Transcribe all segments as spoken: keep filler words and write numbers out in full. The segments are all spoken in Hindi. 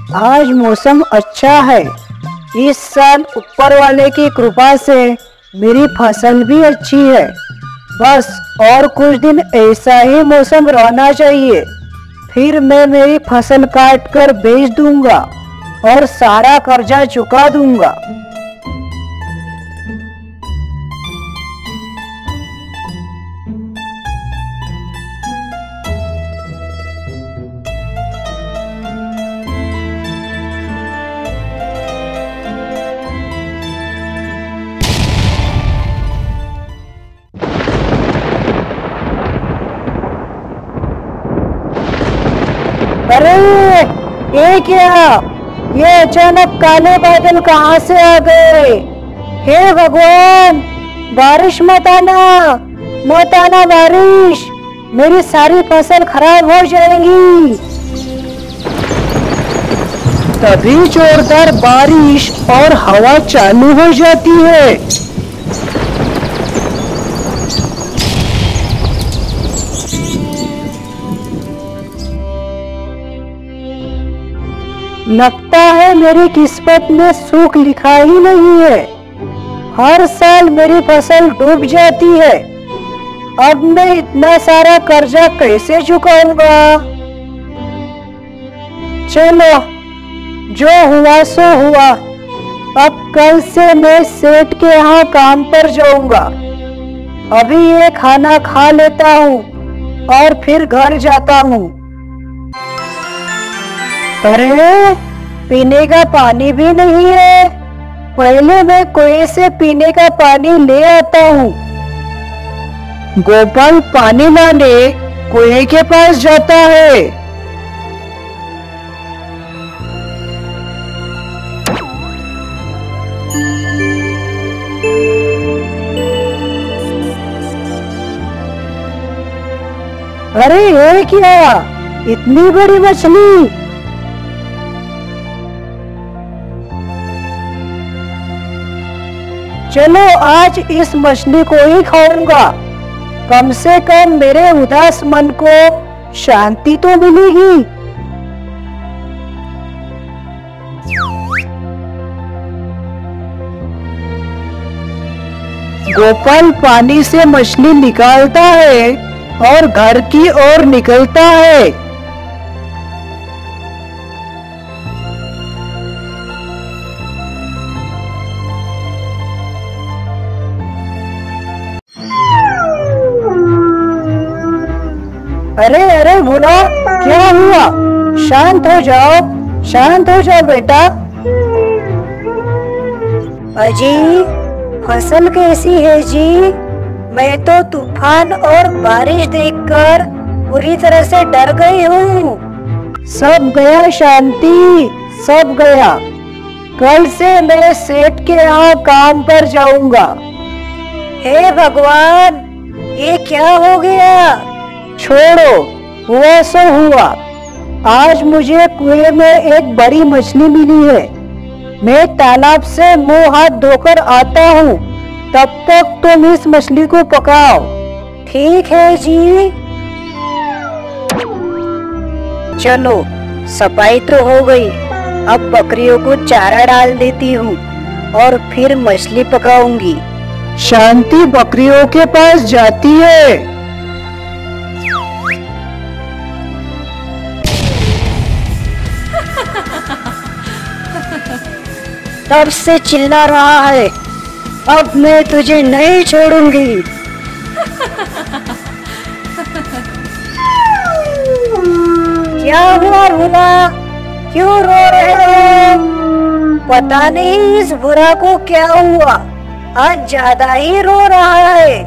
आज मौसम अच्छा है। इस साल ऊपर वाले की कृपा से मेरी फसल भी अच्छी है। बस और कुछ दिन ऐसा ही मौसम रहना चाहिए, फिर मैं मेरी फसल काट कर बेच दूंगा और सारा कर्जा चुका दूंगा। अरे ये क्या? ये अचानक काले बादल कहाँ से आ गए? हे भगवान, बारिश मत आना, मत आना बारिश, मेरी सारी फसल खराब हो जाएगी। तभी जोरदार बारिश और हवा चालू हो जाती है। लगता है मेरी किस्मत में सुख लिखा ही नहीं है। हर साल मेरी फसल डूब जाती है। अब मैं इतना सारा कर्जा कैसे चुकाऊंगा? चलो, जो हुआ सो हुआ। अब कल से मैं सेठ के यहाँ काम पर जाऊंगा। अभी ये खाना खा लेता हूँ और फिर घर जाता हूँ। अरे, पीने का पानी भी नहीं है। पहले मैं कुएं से पीने का पानी ले आता हूँ। गोपाल पानी लाने कुएं के पास जाता है। अरे ये क्या? इतनी बड़ी मछली! चलो, आज इस मछली को ही खाऊंगा। कम से कम मेरे उदास मन को शांति तो मिलेगी। गोपाल पानी से मछली निकालता है और घर की ओर निकलता है। अरे अरे भोला, क्या हुआ? शांत हो जाओ, शांत हो जाओ बेटा। अजी, फसल कैसी है जी? मैं तो तूफान और बारिश देखकर पूरी तरह से डर गई हूँ। सब गया शांति, सब गया। कल से मैं सेठ के यहाँ काम पर जाऊंगा। हे भगवान, ये क्या हो गया? छोड़ो, हुआ सो हुआ। आज मुझे कुएं में एक बड़ी मछली मिली है। मैं तालाब से मुंह हाथ धोकर आता हूँ। तब तक तुम इस मछली को पकाओ। ठीक है जी। चलो, सफाई तो हो गई। अब बकरियों को चारा डाल देती हूँ और फिर मछली पकाऊंगी। शांति बकरियों के पास जाती है। तब से चिल्ला रहा है, अब मैं तुझे नहीं छोड़ूंगी। क्या हुआ भूला? क्यों रो रहे हो? पता नहीं इस बुरा को क्या हुआ, आज ज्यादा ही रो रहा है।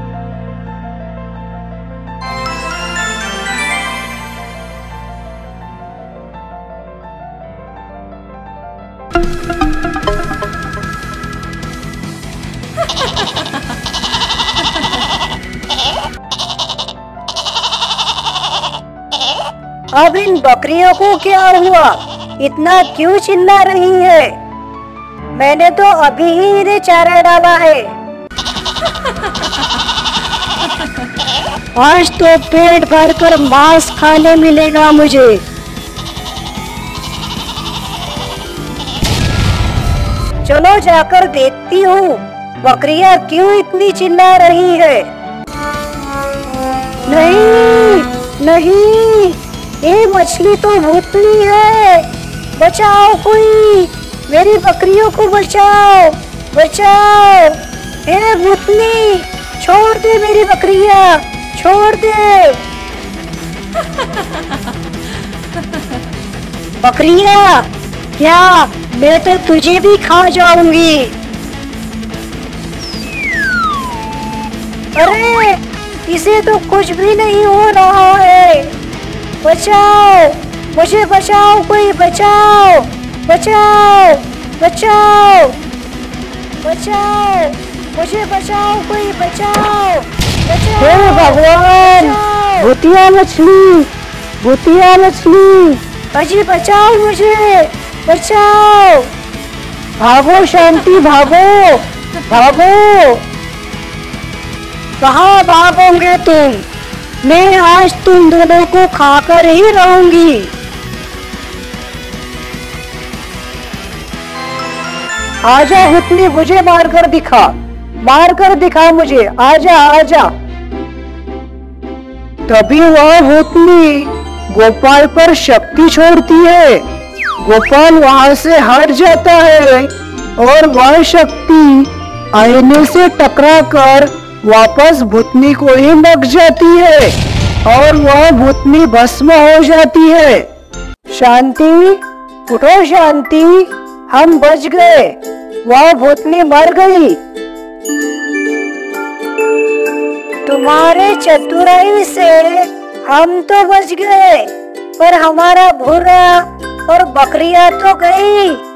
अब इन बकरियों को क्या हुआ? इतना क्यों चिल्ला रही है? मैंने तो अभी ही इन्हें चारा डाला है। आज तो पेट भरकर मांस खाने मिलेगा मुझे। चलो जाकर देखती हूँ बकरियाँ क्यों इतनी चिल्ला रही है। नहीं नहीं, ये मछली तो भूतनी है। बचाओ कोई, मेरी बकरियों को बचाओ बचाओ। हे भूतनी, छोड़ दे मेरी बकरियाँ, छोड़ दे। बकरियाँ, क्या मैं तो तुझे भी खा जाऊंगी। अरे इसे तो कुछ भी नहीं हो रहा है। बचाओ, मुझे बचाओ, कोई बचाओ बचाओ बचाओ बचाओ, मुझे बचाओ, कोई बचाओ बचाओ। हे भगवान, भूतिया मछली, भूतिया मछली, अजी बचाओ, मुझे बचाओ। भागो शांति, भागो भागो। कहाँ भागोगे तुम? मैं आज तुम दोनों को खाकर ही रहूंगी। आजा भूतनी, मुझे मारकर दिखा, मारकर दिखा मुझे, आजा आजा। तभी वह भूतनी गोपाल पर शक्ति छोड़ती है। गोपाल वहां से हट जाता है और वह शक्ति आईने से टकराकर वापस भूतनी को ही लग जाती है और वह भूतनी भस्म हो जाती है। शांति, उठो शांति, हम बच गए, वह भूतनी मर गई। तुम्हारे चतुराई से हम तो बच गए, पर हमारा भूरा और बकरियां तो गई।